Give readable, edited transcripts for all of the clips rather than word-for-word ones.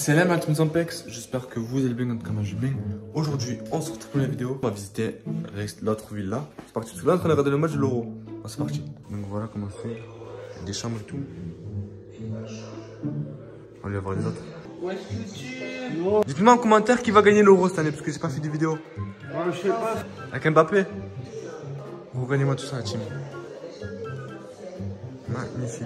Salam à Team Zampex, j'espère que vous allez bien, notre camarade bien. Aujourd'hui, on se retrouve pour la vidéo. On va visiter l'autre ville là. C'est parti, parce que là, on est en train de regarder le match de l'Euro. Ah, c'est parti. Donc voilà comment c'est. Des chambres et tout. On va aller voir les autres. Dites-moi en commentaire qui va gagner l'Euro cette année, parce que j'ai pas fait de vidéo. Je sais pas. Avec Mbappé. Regardez-moi tout ça, la team. Magnifique.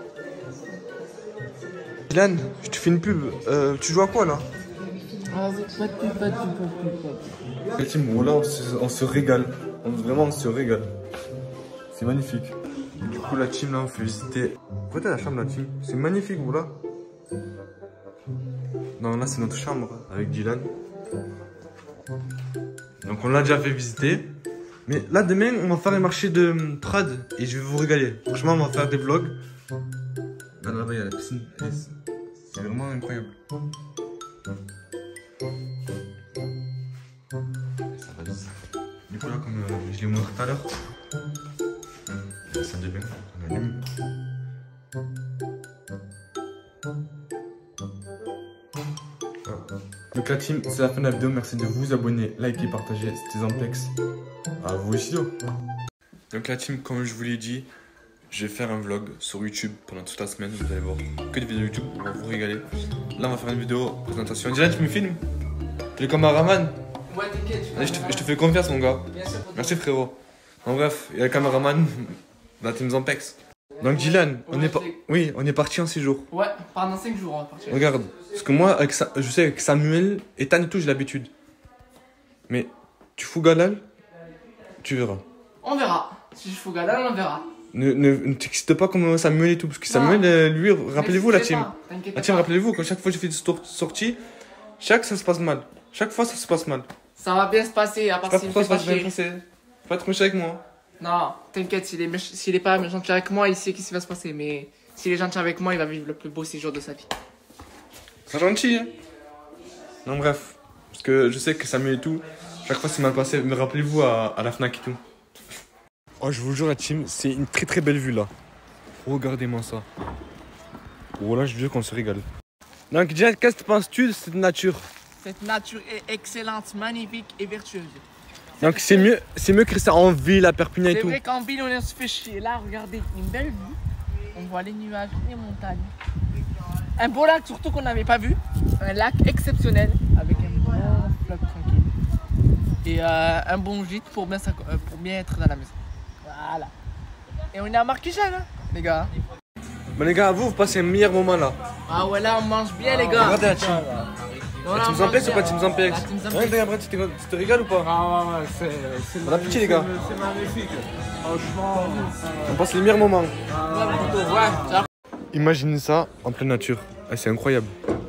Dylan, je te fais une pub. Tu joues à quoi là? Pas de pub. La team, bon là on se régale. Vraiment on se régale. C'est magnifique. Du coup la team là on fait visiter. Regardez la chambre la team. C'est magnifique voilà. Non là c'est notre chambre avec Dylan. Donc on l'a déjà fait visiter. Mais là demain on va faire un marché de trad et je vais vous régaler. Franchement on va faire des vlogs. Là-bas il y a la piscine. C'est vraiment incroyable. Ça va vite. Du coup là comme je l'ai montré tout à l'heure. Ça devient. On allume. Donc la team, c'est la fin de la vidéo. Merci de vous abonner, liker, partager. C'était Zampex. À vous aussi. Donc la team, comme je vous l'ai dit, je vais faire un vlog sur YouTube pendant toute la semaine. Vous allez voir que des vidéos YouTube. On va vous régaler. Là, on va faire une vidéo présentation. Dylan, tu me filmes? Tu es le caméraman? Ouais, t'inquiète. Je te fais confiance, mon gars. Bien sûr. Merci, frérot. En bref, il y a le caméraman de la team Zampex. Donc Dylan, on est parti en 6 jours. Ouais, pendant 5 jours on va partir. Regarde, parce que moi, je sais avec Samuel et Tan et tout, j'ai l'habitude. Mais tu fous Galal, tu verras. On verra. Si je fous Galal, on verra. Ne t'excite pas comme Samuel et tout, parce que Samuel, lui, rappelez-vous la team. La team, rappelez-vous, quand chaque fois que je fais des sorties, ça se passe mal. Chaque fois, ça se passe mal. Ça va bien se passer, à part s'il me fait pas chier. Faut pas être méchant avec moi. Non, t'inquiète, s'il est pas gentil avec moi, il sait qu'est-ce qui va se passer. Mais s'il est gentil avec moi, il va vivre le plus beau séjour de sa vie. C'est gentil, hein. Non, bref. Parce que je sais que Samuel et tout, chaque fois c'est mal passé. Mais rappelez-vous à la Fnac et tout. Oh, je vous jure, la team, c'est une très très belle vue là. Regardez-moi ça. Oh là, je vous jure qu'on se régale. Donc, Dylan, qu'est-ce que penses-tu de cette nature? Cette nature est excellente, magnifique et vertueuse. Donc, c'est mieux que rester en ville, à Perpignan et tout. C'est vrai qu'en ville, on se fait chier. Là, regardez, une belle vue. On voit les nuages, les montagnes. Un beau lac, surtout qu'on n'avait pas vu. Un lac exceptionnel, avec un bon fleuve tranquille. Et un bon gîte pour bien être dans la maison. Voilà. Et on est à Marquichal, hein, les gars. Bon, les gars, vous passez un meilleur moment là. Ah ouais, là, on mange bien, les gars. Regardez la team. La team Zampex ou pas Team Zampex? Ouais, après, tu te régales ou pas? Ah ouais, c'est Bon appétit, les gars. C'est magnifique. Franchement. On passe les meilleurs moments. Ouais, ça. Imaginez ça en pleine nature. Ah, c'est incroyable.